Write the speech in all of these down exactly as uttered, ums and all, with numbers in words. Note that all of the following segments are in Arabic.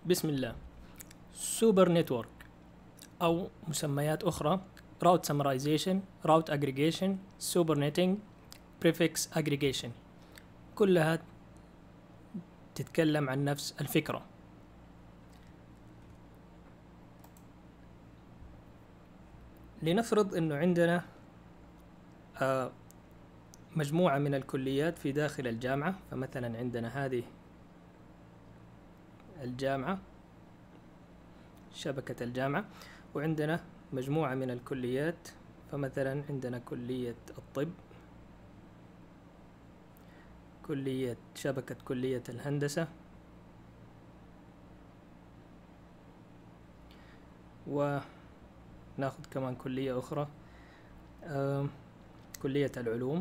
بسم الله. سوبر نتورك أو مسميات أخرى Route Summarization, Route Aggregation, Super Netting, Prefix Aggregation، كلها تتكلم عن نفس الفكرة. لنفرض أنه عندنا آه مجموعة من الكليات في داخل الجامعة، فمثلا عندنا هذه الجامعة، شبكة الجامعة، وعندنا مجموعة من الكليات، فمثلا عندنا كلية الطب، كلية شبكة كلية الهندسة، وناخذ كمان كلية أخرى آه كلية العلوم.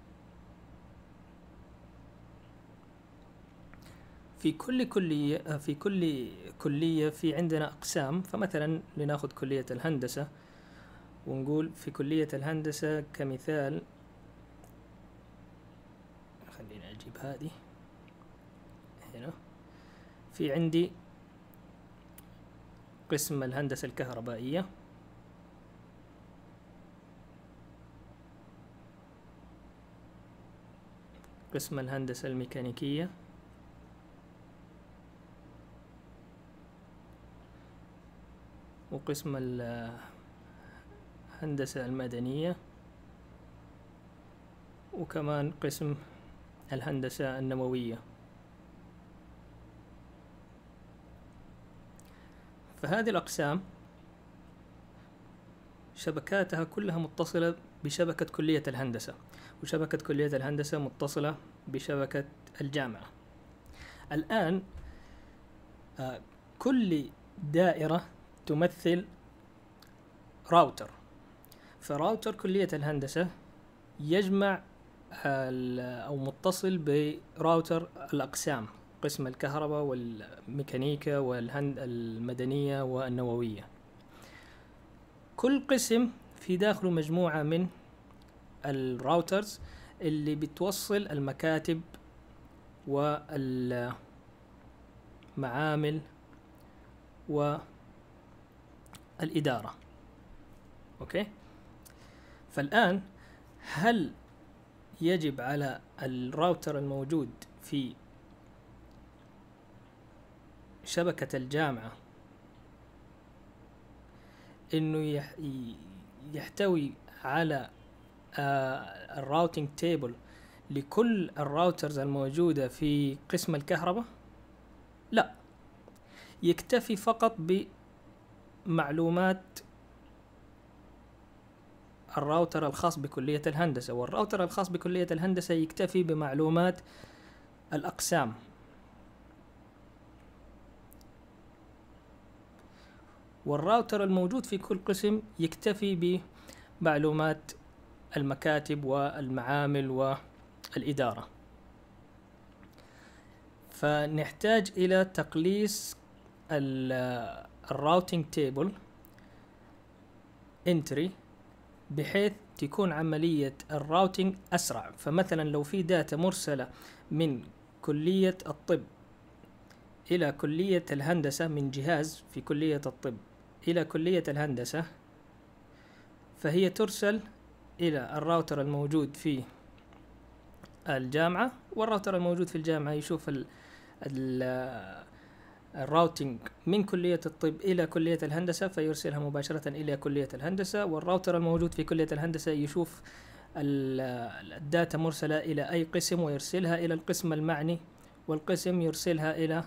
في كل كلية في كل كلية في عندنا أقسام، فمثلا لناخذ كلية الهندسة ونقول في كلية الهندسة كمثال، خلينا أجيب هذه هنا، في عندي قسم الهندسة الكهربائية، قسم الهندسة الميكانيكية، وقسم الهندسة المدنية، وكمان قسم الهندسة النووية. فهذه الأقسام شبكاتها كلها متصلة بشبكة كلية الهندسة، وشبكة كلية الهندسة متصلة بشبكة الجامعة. الآن آه كل دائرة تمثل راوتر، فراوتر كلية الهندسة يجمع أو متصل براوتر الأقسام، قسم الكهرباء والميكانيكا والمدنية والنووية. كل قسم في داخله مجموعة من الراوترز اللي بتوصل المكاتب والمعامل والإدارة. أوكي، فالآن هل يجب على الراوتر الموجود في شبكة الجامعة إنه يحتوي على الراوتينج تيبل لكل الراوترز الموجودة في قسم الكهرباء؟ لا، يكتفي فقط بمعلومات الراوتر الخاص بكلية الهندسة، والراوتر الخاص بكلية الهندسة يكتفي بمعلومات الأقسام. والراوتر الموجود في كل قسم يكتفي بمعلومات المكاتب والمعامل والإدارة. فنحتاج إلى تقليص الراوتينج تيبل انتري بحيث تكون عملية الراوتينج أسرع. فمثلا لو في داتا مرسلة من كلية الطب إلى كلية الهندسة، من جهاز في كلية الطب إلى كلية الهندسة، فهي ترسل إلى الراوتر الموجود في الجامعة، والراوتر الموجود في الجامعة يشوف ال ال الراوتينج من كلية الطب إلى كلية الهندسة فيرسلها مباشرة إلى كلية الهندسة، والراوتر الموجود في كلية الهندسة يشوف الداتا مرسلة إلى أي قسم ويرسلها إلى القسم المعني، والقسم يرسلها إلى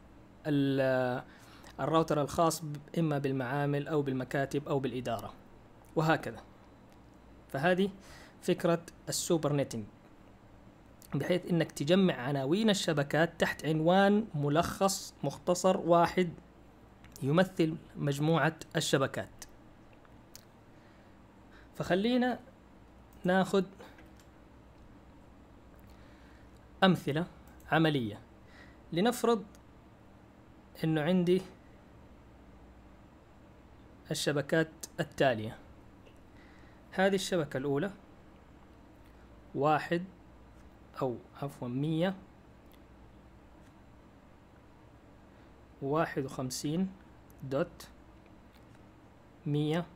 الراوتر الخاص إما بالمعامل أو بالمكاتب أو بالإدارة، وهكذا. فهذه فكرة السوبر نتنج، بحيث إنك تجمع عناوين الشبكات تحت عنوان ملخص مختصر واحد يمثل مجموعة الشبكات. فخلينا ناخذ أمثلة عملية. لنفرض إنه عندي الشبكات التالية. هذه الشبكة الأولى واحد أو عفوا مية واحد وخمسين دوت مية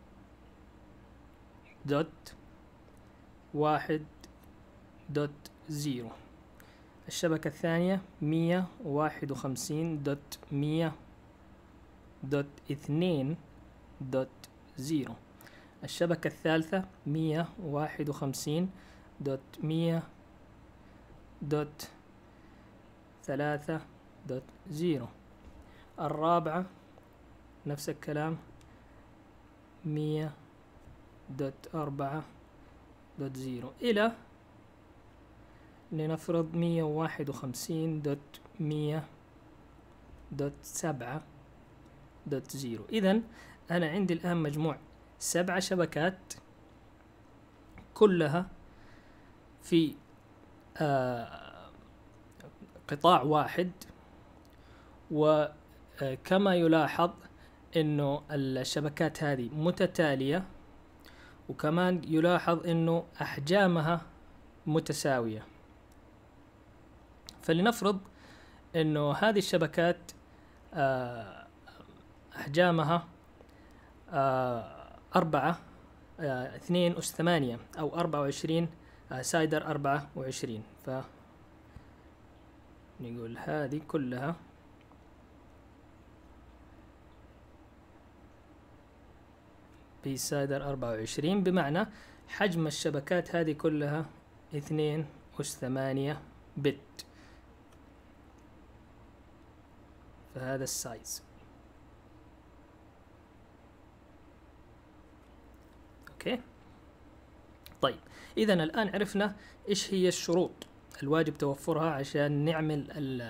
دوت واحد دوت زيرو. الشبكة الثانية مية واحد وخمسين دوت مية دوت اثنين دوت زيرو. الشبكة الثالثة مية واحد وخمسين دوت مية دوت ثلاثة دوت زيرو. الرابعة نفس الكلام مية دوت أربعة دوت زيرو، إلى لنفرض مية واحد وخمسين دوت مية دوت سبعة دوت زيرو. إذن أنا عندي الآن مجموع سبع شبكات كلها في آه قطاع واحد، وكما يلاحظ إنه الشبكات هذه متتالية، وكمان يلاحظ إنه أحجامها متساوية. فلنفرض إنه هذه الشبكات آه أحجامها آه أربعة آه اثنين أس ثمانية أو أربعة وعشرين آه سايدر أربعة وعشرين. ف نقول هذه كلها بسايدر أربعة وعشرين، بمعنى حجم الشبكات هذه كلها اثنين أس ثمانية بت. فهذا السايز. اوكي طيب، اذا الان عرفنا ايش هي الشروط الواجب توفرها عشان نعمل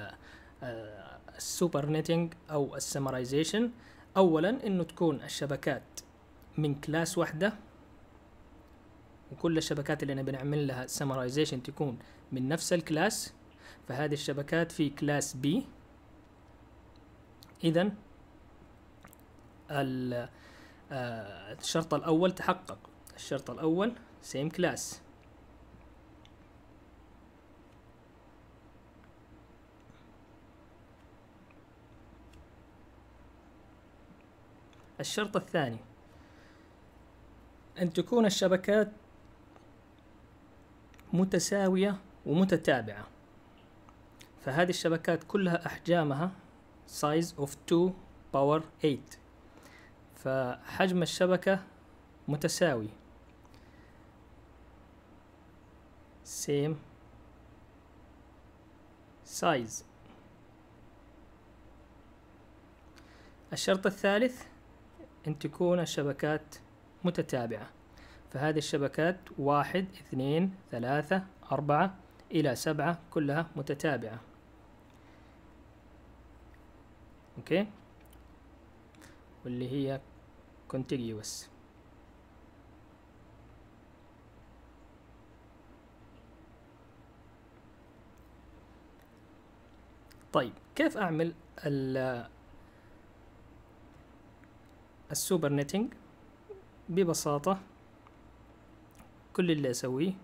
السوبر نتنج او السمرايزيشن. اولا انه تكون الشبكات من كلاس واحدة، وكل الشبكات اللي انا بنعمل لها سمرايزيشن تكون من نفس الكلاس. فهذه الشبكات في كلاس بي. اذا الشرط الاول تحقق. الشرط الاول سيم كلاس. الشرط الثاني أن تكون الشبكات متساوية ومتتابعة. فهذه الشبكات كلها أحجامها size of two power eight، فحجم الشبكة متساوي same size. الشرط الثالث أن تكون الشبكات متتابعة. فهذه الشبكات واحد اثنين ثلاثة أربعة إلى سبعة كلها متتابعة. أوكي، واللي هي contiguous. طيب كيف أعمل السوبر نتنج؟ ببساطة كل اللي أسويه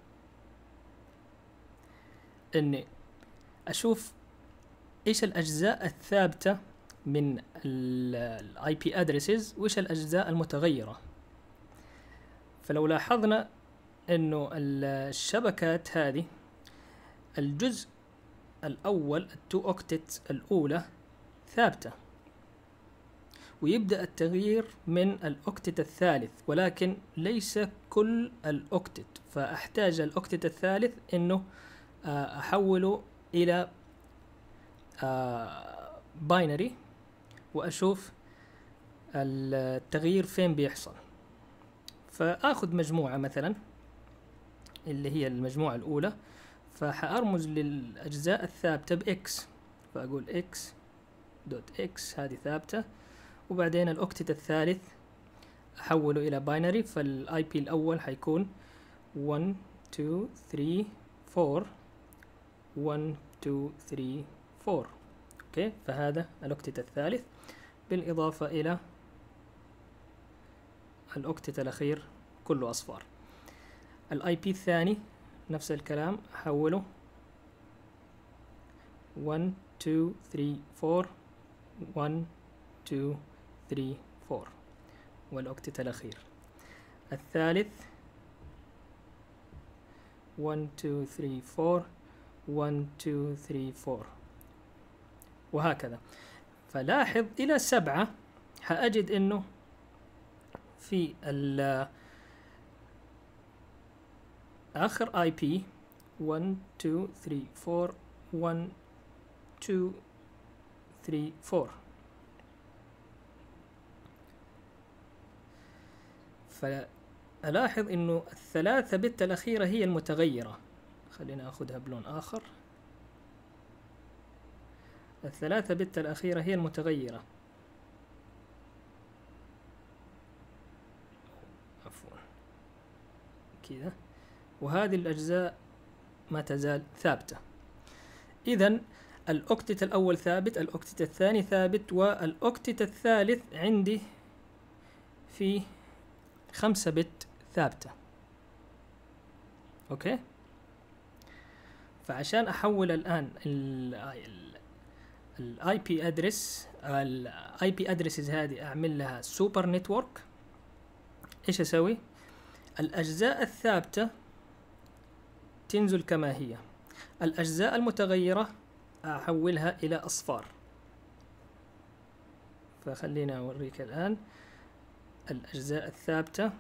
إني أشوف إيش الأجزاء الثابتة من ال آي بي addresses وإيش الأجزاء المتغيرة. فلو لاحظنا إنه الشبكات هذه الجزء الأول التو أوكتت الأولى ثابتة، ويبدأ التغيير من الأوكتت الثالث، ولكن ليس كل الأوكتت. فأحتاج الأوكتت الثالث إنه أحوله إلى باينري وأشوف التغيير فين بيحصل. فآخذ مجموعة مثلا اللي هي المجموعة الأولى، فحأرمز للأجزاء الثابتة بإكس، فأقول إكس دوت إكس هذه ثابتة، وبعدين الأوكتت الثالث أحوله إلى باينري. فالآي بي الأول حيكون one two three four one two three four. أوكي، فهذا الأوكتت الثالث بالإضافة إلى الأوكتت الأخير كله أصفار. الآي بي الثاني نفس الكلام، أحوله one two three four واحد اثنين ثلاثة أربعة، والأوكتت الأخير. الثالث واحد اثنين ثلاثة أربعة، واحد اثنين ثلاثة أربعة، وهكذا. فلاحظ إلى سبعة حأجد إنه في ال آخر آي بي واحد اثنين ثلاثة أربعة، واحد اثنين ثلاثة أربعة. فألاحظ إنه الثلاثة بت الأخيرة هي المتغيرة. خلينا أخذها بلون آخر. الثلاثة بت الأخيرة هي المتغيرة. عفوا كذا. وهذه الأجزاء ما تزال ثابتة. إذن الأوكتت الأول ثابت، الأوكتت الثاني ثابت، والأوكتت الثالث عندي في خمسة بت ثابتة. أوكي؟ فعشان أحول الآن الاي بي ادرس، الاي بي ادرسز هذه اعمل لها سوبر نتورك، ايش اسوي؟ الاجزاء الثابته تنزل كما هي، الاجزاء المتغيره احولها الى اصفار. فخلينا اوريك الان الاجزاء الثابته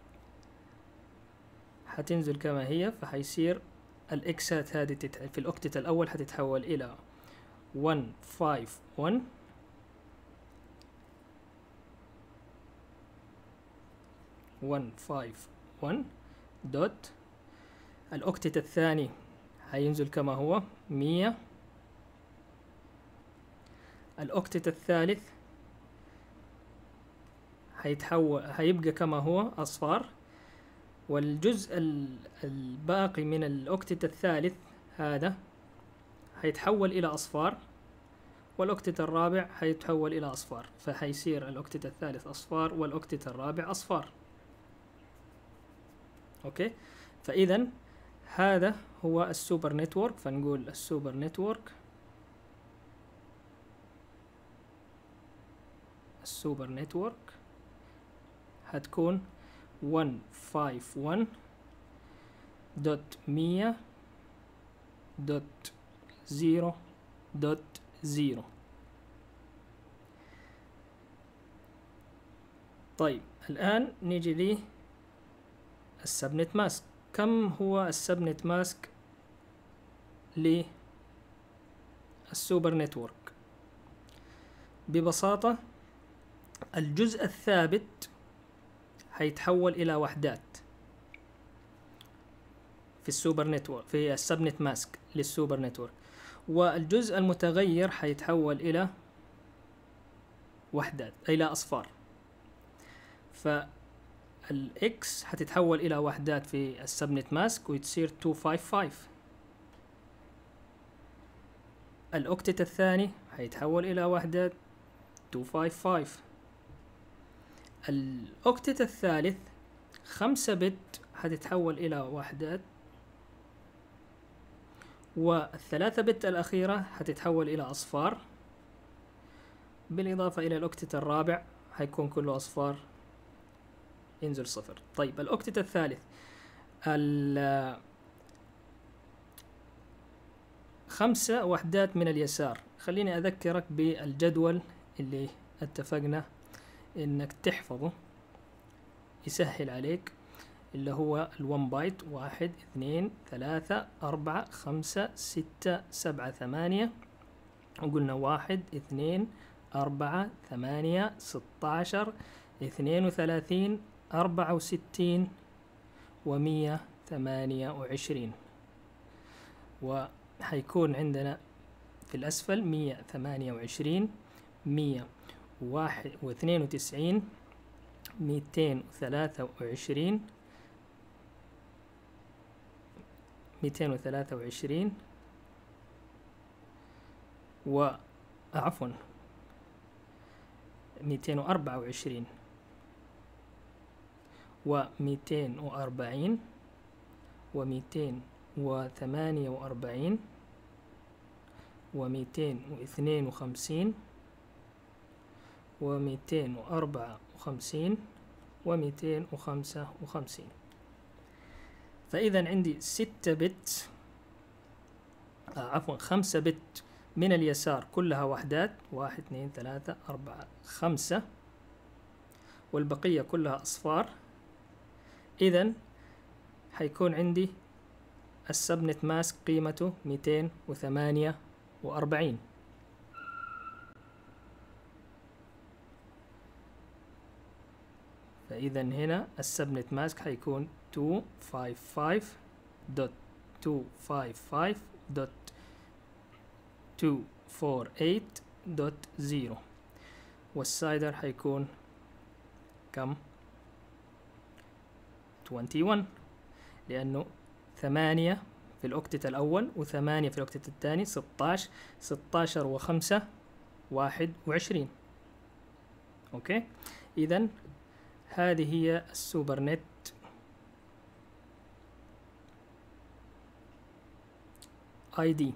حتنزل كما هي، فحيصير الاكسات هذه في الاوكتت الاول حتتحول الى واحد خمسة واحد، واحد خمسة واحد دوت. الأوكتت الثاني هينزل كما هو مية. الأوكتت الثالث هيتحول هيبقى كما هو أصفار، والجزء الباقي من الأوكتت الثالث هذا هيتحول إلى أصفار، والأوكتت الرابع هيتحول إلى أصفار. فهيصير الأوكتت الثالث أصفار والأوكتت الرابع أصفار. أوكي؟ فإذا هذا هو السوبر نتورك. فنقول السوبر نتورك السوبر نتورك هتكون واحد خمسة واحد دوت مية دوت زيرو دوت زيرو. طيب الآن نيجي لي السبنت ماسك. كم هو السبنت ماسك للسوبر نتورك؟ ببساطة الجزء الثابت هيتحول إلى وحدات في السوبر نتورك، في السبنت ماسك للسوبر نتورك، والجزء المتغير هيتحول إلى وحدات إلى أصفار. فالإكس هتتحول إلى وحدات في السبنت ماسك وتصير مئتين وخمسة وخمسين. الأوكتت الثاني هيتحول إلى وحدات مئتين وخمسة وخمسين. الأوكتت الثالث خمسة بت هتتحول إلى وحدات، والثلاثة بت الأخيرة هتتحول إلى أصفار، بالإضافة إلى الأوكتت الرابع هيكون كله أصفار ينزل صفر. طيب الأوكتت الثالث خمسة وحدات من اليسار. خليني أذكرك بالجدول اللي اتفقنا إنك تحفظه يسهل عليك، اللي هو الون بايت: واحد اثنين ثلاثة أربعة خمسة ستة سبعة ثمانية، وقلنا واحد اثنين أربعة ثمانية ستة عشر اثنين وثلاثين أربعة وستين ومية ثمانية وعشرين. وحيكون عندنا في الأسفل مية ثمانية وعشرين، مية واحد واثنين وتسعين، ميتين وثلاثة وعشرين، ميتين وثلاثة وعشرين، وعفوا ميتين وأربعة وعشرين، وميتين وأربعين، وميتين وثمانية وأربعين، وميتين واثنين وخمسين، ومئتين وأربعة وخمسين ومئتين وخمسة وخمسين. فإذا عندي ستة بت آه عفوا خمسة بت من اليسار كلها وحدات، واحد اثنين ثلاثة أربعة خمسة، والبقية كلها أصفار. إذن حيكون عندي السبنت ماسك قيمته مئتين وثمانية وأربعين. فإذا هنا السبنت ماسك حيكون مئتين وخمسة وخمسين دوت مئتين وخمسة وخمسين دوت مئتين وأربعة وثمانين دوت صفر، والسايدر حيكون كم؟ واحد وعشرين، لأنه ثمانية في الأوكتت الأول وثمانية في الأوكتت الثاني، ستاشر، ستاشر وخمسة واحد وعشرين. أوكي، إذن هذه هي السوبر نت اي دي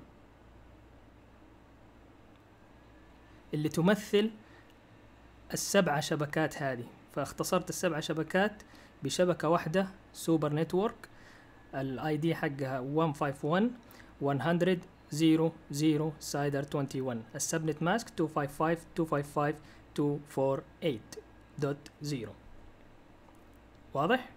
اللي تمثل السبع شبكات هذه. فاختصرت السبع شبكات بشبكة واحدة سوبر نتورك، الاي دي حقها واحد خمسة واحد واحد صفر صفر سايدر واحد وعشرين، السبنت ماسك مئتين وخمسة وخمسين مئتين وخمسة وخمسين مئتين وأربعة وثمانين دوت صفر. واضح؟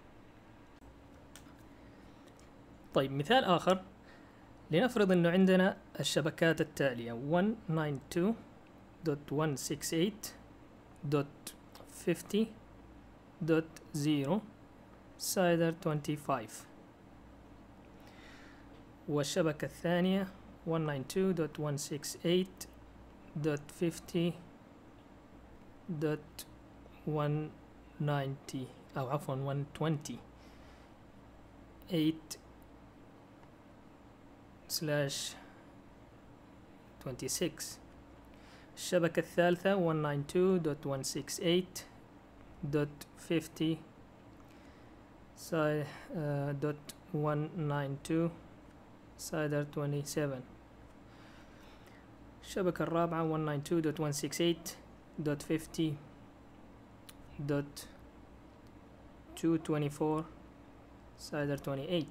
طيب مثال آخر، لنفرض أنه عندنا الشبكات التالية مئة وتسعة وتسعين دوت مئة وستة وستين دوت خمسين دوت صفر سايدر خمسة وعشرين، والشبكة الثانية مئة وتسعة وتسعين دوت مئة وستة وستين دوت خمسين دوت مئة وتسعين أو عفوا مئة وثمانين سلاش ستة وعشرين. الشبكة الثالثة مئة وتسعة وتسعين دوت مئة وستة وستين دوت خمسين دوت مئة وتسعة وتسعين سايدر سبعة وعشرين. الشبكة الرابعة مئة وتسعة وتسعين دوت مئة وستة وستين دوت خمسين دوت مئتين وأربعة وعشرين سايدر ثمانية وعشرين.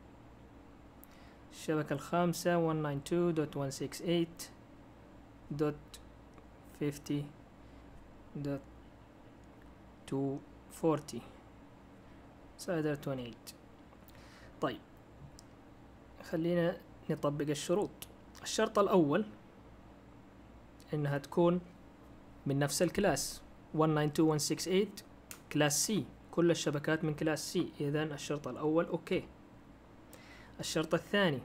الشبكة الخامسة مئة وتسعة وتسعين دوت مئة وستة وستين دوت خمسين دوت مئتين وأربعين سايدر ثمانية وعشرين. طيب خلينا نطبق الشروط. الشرط الأول إنها تكون من نفس الكلاس مئة وتسعة وتسعين مئة وستة وستين كلاس سي، كل الشبكات من كلاس سي. إذن الشرط الأول أوكي. الشرط الثاني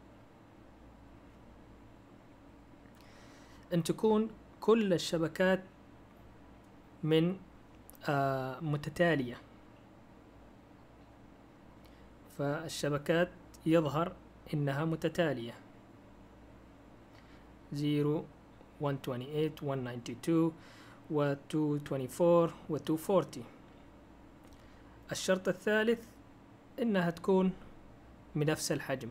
أن تكون كل الشبكات من آه متتالية، فالشبكات يظهر إنها متتالية صفر مئة وثمانية وعشرين مئة وتسعة وتسعين و مئتين وأربعة وعشرين و مئتين وأربعين. الشرط الثالث إنها تكون بنفس الحجم.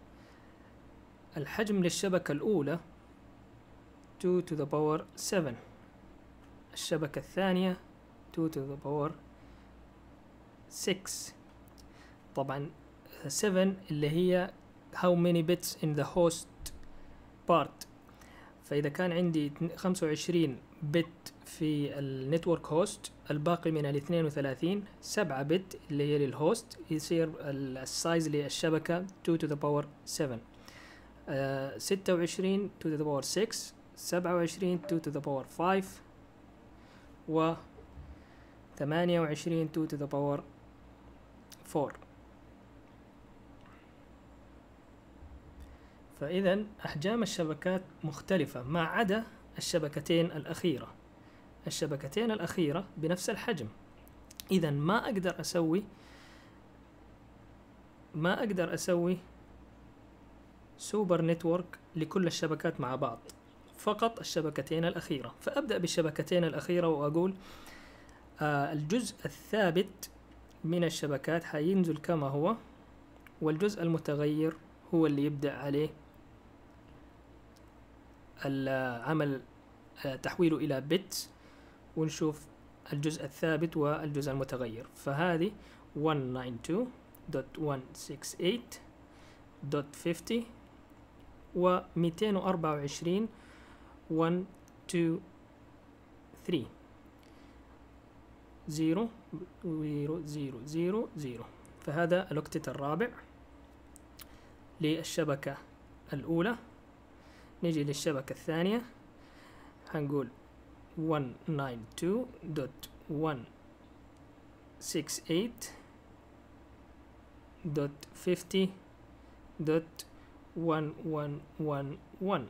الحجم للشبكة الأولى اثنين to the power سبعة، الشبكة الثانية اثنين to the power ستة. طبعا سبعة اللي هي how many bits in the host part، فإذا كان عندي خمسة وعشرين بت في النتورك هوست، الباقي من ال اثنين وثلاثين سبعة بت اللي هي للهوست، يصير السايز للشبكة اثنين to the power سبعة. آه ستة وعشرين to the power ستة، سبعة وعشرين اثنين to the power خمسة، و ثمانية وعشرين اثنين to the power أربعة. فإذا أحجام الشبكات مختلفة ما عدا الشبكتين الأخيرة. الشبكتين الأخيرة بنفس الحجم. إذا ما أقدر أسوي ما أقدر أسوي سوبر نتورك لكل الشبكات مع بعض، فقط الشبكتين الأخيرة. فأبدأ بالشبكتين الأخيرة وأقول آه الجزء الثابت من الشبكات حينزل كما هو، والجزء المتغير هو اللي يبدأ عليه العمل تحويله إلى بت، ونشوف الجزء الثابت والجزء المتغير. فهذه مية وتسعة وتسعين دوت مية وستة وستين دوت خمسين و مئتين وأربعة وعشرين واحد اثنين ثلاثة زيرو زيرو زيرو زيرو زيرو. فهذا الأوكتت الرابع للشبكة الأولى. نيجي للشبكة الثانية، هنقول مية وتسعة وتسعين دوت مية وستة وستين دوت خمسين دوت واحد واحد واحد واحد.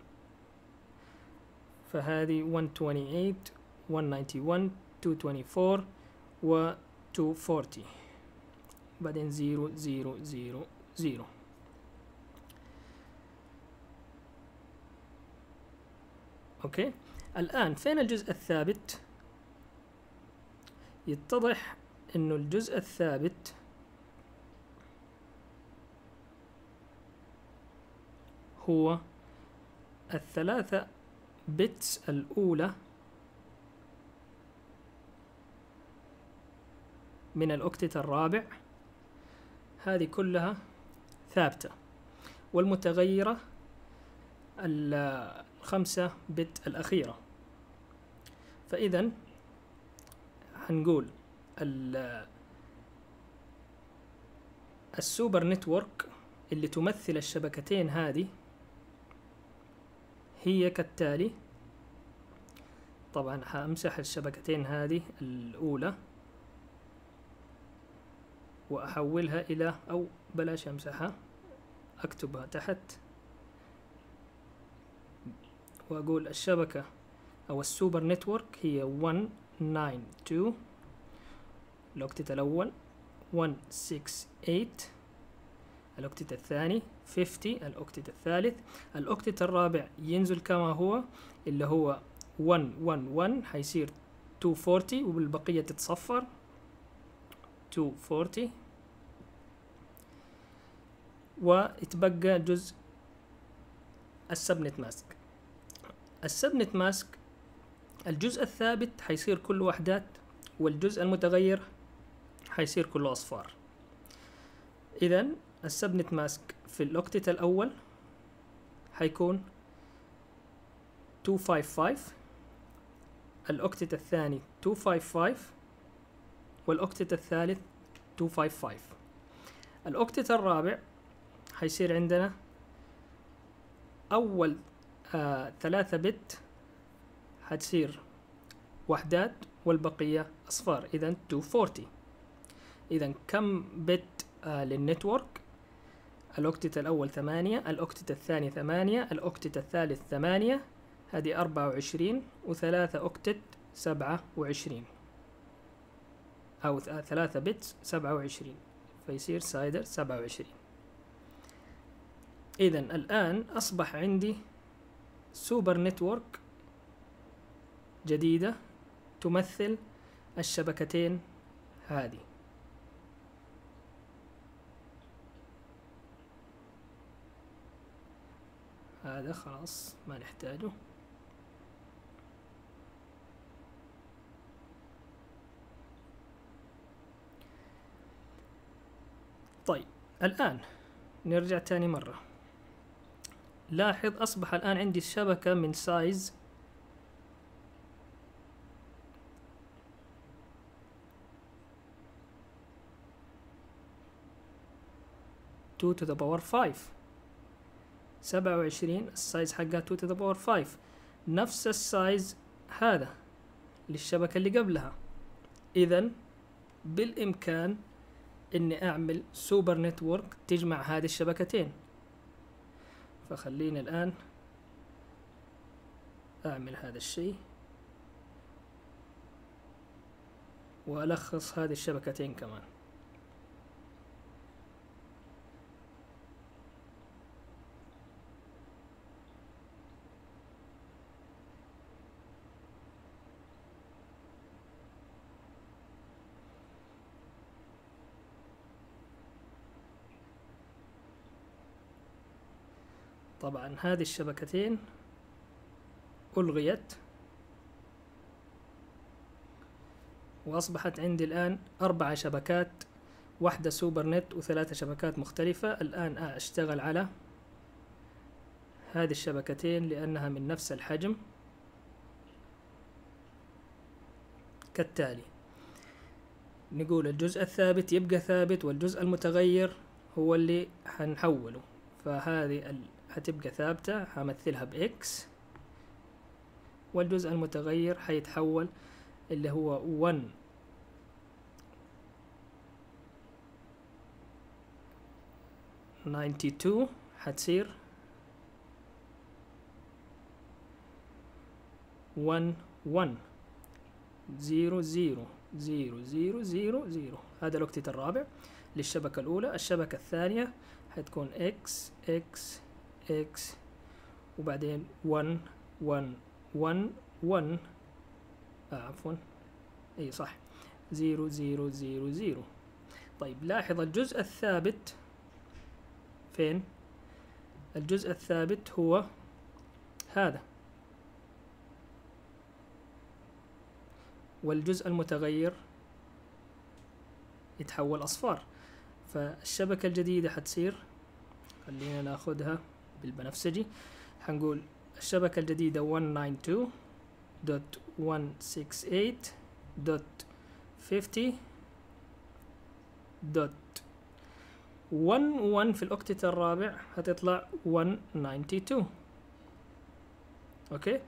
فهذه مية وثمانية وعشرين مية وواحد وتسعين مئتين وأربعة وعشرين و مئتين وأربعين، بعدين زيرو زيرو زيرو زيرو. اوكي، الآن فين الجزء الثابت؟ يتضح انه الجزء الثابت هو الثلاثة بيتس الأولى من الأوكتت الرابع، هذه كلها ثابتة، والمتغيرة الخمسة بت الأخيرة. فإذا هنقول السوبر نتورك اللي تمثل الشبكتين هذه هي كالتالي. طبعا همسح الشبكتين هذه الأولى وأحولها إلى، أو بلاش أمسحها، أكتبها تحت وأقول الشبكة أو السوبر نتورك هي مية وتسعة وتسعين الأوكتت الأول، مية وستة وستين الأوكتت الثاني، خمسين الأوكتت الثالث. الأوكتت الرابع ينزل كما هو اللي هو مية وواحد وعشرين، حيصير مئتين وأربعين وبالبقية تتصفر مئتين وأربعين، ويتبقى جزء السبنت ماسك. السبنت ماسك الجزء الثابت حيصير كله وحدات، والجزء المتغير حيصير كله أصفار. إذن السبنت ماسك في الأوكتت الأول حيكون مئتين وخمسة وخمسين، الأوكتت الثاني مئتين وخمسة وخمسين، والأوكتت الثالث مئتين وخمسة وخمسين. الأوكتت الرابع حيصير عندنا أول آه ثلاثة بت حتصير وحدات والبقية أصفار، إذا مئتين وأربعين. إذا كم بت آه للنتورك؟ الأوكتت الأول ثمانية، الأوكتت الثاني ثمانية، الأوكتت الثالث ثمانية، هذه أربعة وعشرين، وثلاثة أوكتت سبعة وعشرين، أو ثلاثة بت سبعة وعشرين، فيصير سايدر سبعة وعشرين. إذا الآن أصبح عندي سوبر نتورك جديدة تمثل الشبكتين هذه. هذا خلاص ما نحتاجه. طيب الآن نرجع تاني مرة. لاحظ أصبح الآن عندي الشبكة من سايز two to the power five، سبعة وعشرين السايز حقها two to the power five، نفس السايز هذا للشبكة اللي قبلها. إذن بالإمكان إني أعمل سوبر نتورك تجمع هذه الشبكتين. فخليني الآن أعمل هذا الشيء وألخص هذه الشبكتين كمان. طبعا هذه الشبكتين ألغيت وأصبحت عندي الآن أربع شبكات، واحدة سوبر نت وثلاثة شبكات مختلفة. الآن أشتغل على هذه الشبكتين لأنها من نفس الحجم كالتالي. نقول الجزء الثابت يبقى ثابت، والجزء المتغير هو اللي هنحوله. فهذه ال... هتبقى ثابتة، همثلها بإكس، والجزء المتغير هيتحول اللي هو واحد تسعة وتسعين، هتصير واحد واحد صفر صفر صفر صفر صفر صفر. هذا الأوكتيت الرابع للشبكة الأولى. الشبكة الثانية هتكون إكس إكس إكس وبعدين واحد واحد واحد واحد آه عفوا اي صح صفر صفر صفر صفر. طيب لاحظ الجزء الثابت فين؟ الجزء الثابت هو هذا، والجزء المتغير يتحول أصفار. فالشبكة الجديدة حتصير، خلينا ناخدها بالبنفسجي، حنقول الشبكة الجديدة واحد تسعة وتسعين دوت واحد ستة وستين دوت خمسين دوت واحد واحد في الأوكتيت الرابع هتطلع واحد تسعة وتسعين. اوكي،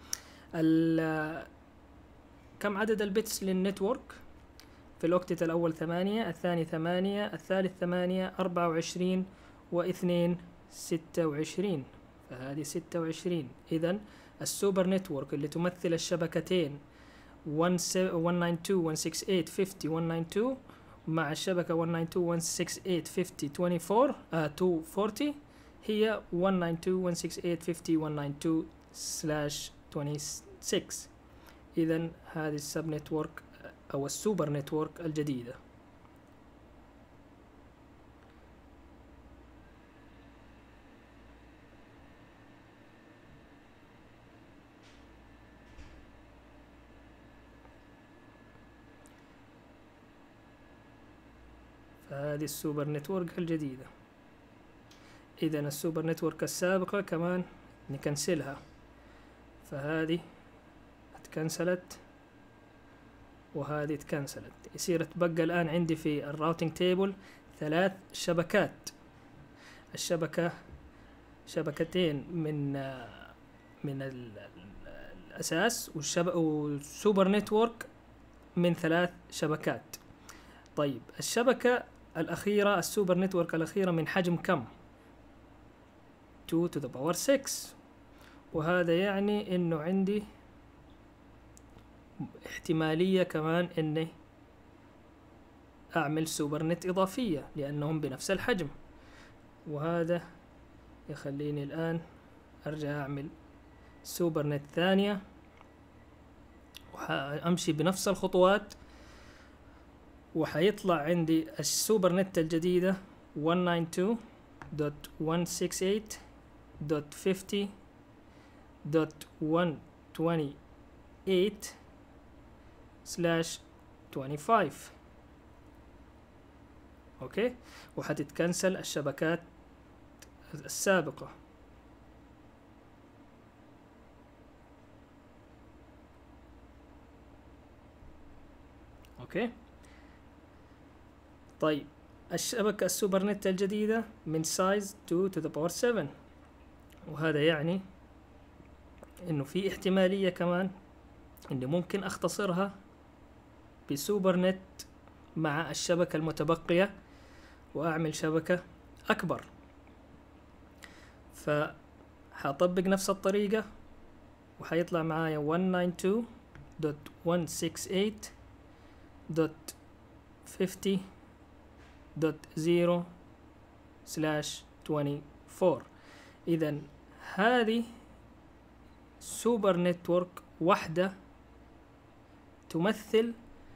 كم عدد البيتس للنتورك؟ في الأوكتيت الأول ثمانية، الثاني ثمانية، الثالث ثمانية، أربعة وعشرين، واثنين ستة وعشرين. فهذه ستة وعشرين. إذن السوبر نتورك اللي تمثل الشبكتين واحد تسعة وتسعين واحد ستة وستين خمسين واحد تسعة وتسعين مع الشبكة واحد تسعة وتسعين واحد ستة وستين خمسين أربعة وأربعين آه مئتين وأربعين هي واحد تسعة وتسعين واحد ستة وستين خمسين واحد تسعة وتسعين سلاش ستة وعشرين. إذن هذه السب نتورك أو السوبر نتورك الجديدة. فهذه السوبر نتورك الجديدة. إذن السوبر نتورك السابقة كمان نكنسلها، فهذه اتكنسلت وهذه اتكنسلت. يصير تبقى الآن عندي في الراوتينج تيبل ثلاث شبكات. الشبكة شبكتين من من الأساس، والسوبر نتورك من ثلاث شبكات. طيب الشبكة الأخيرة، السوبر نتورك الأخيرة من حجم كم؟ اثنين to the power ستة. وهذا يعني إنه عندي احتمالية كمان إني أعمل سوبر نت إضافية لأنهم بنفس الحجم. وهذا يخليني الآن أرجع أعمل سوبر نت ثانية وأمشي بنفس الخطوات، وحيطلع عندي السوبر نت الجديدة واحد تسعة وتسعين دوت واحد ستة وستين دوت خمسين دوت واحد وعشرين سلاش خمسة وعشرين. اوكي، وحتتكنسل الشبكات السابقة. اوكي، طيب الشبكة السوبر نت الجديدة من سايز اثنين to the power سبعة، وهذا يعني انه في احتمالية كمان اني ممكن اختصرها بسوبر نت مع الشبكة المتبقية واعمل شبكة اكبر. فحطبق نفس الطريقة وحيطلع معايا واحد تسعة وتسعين دوت واحد ستة وستين دوت خمسين دوت صفر سلاش أربعة وعشرين. إذن هذه سوبر نتورك واحدة تمثل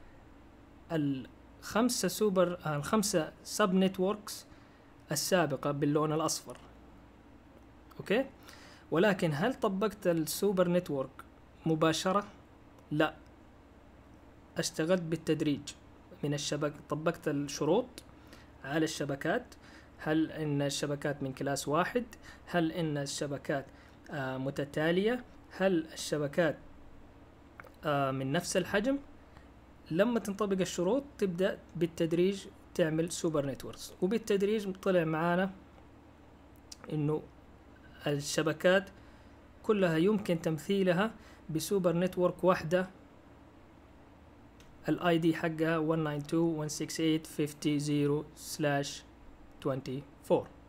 الخمسة سوبر الخمسة سب نتوركس السابقة باللون الأصفر. أوكي، ولكن هل طبقت السوبر نتورك مباشرة؟ لا، اشتغلت بالتدريج من الشبكة، طبقت الشروط على الشبكات. هل ان الشبكات من كلاس واحد؟ هل ان الشبكات آه متتالية؟ هل الشبكات آه من نفس الحجم؟ لما تنطبق الشروط تبدأ بالتدريج تعمل سوبر نتوركس، وبالتدريج طلع معانا انه الشبكات كلها يمكن تمثيلها بسوبر نتورك واحدة الاي دي حقها واحد تسعة اتنين واحد ستة ثمانية خمسة صفر سلاش أربعة وعشرين.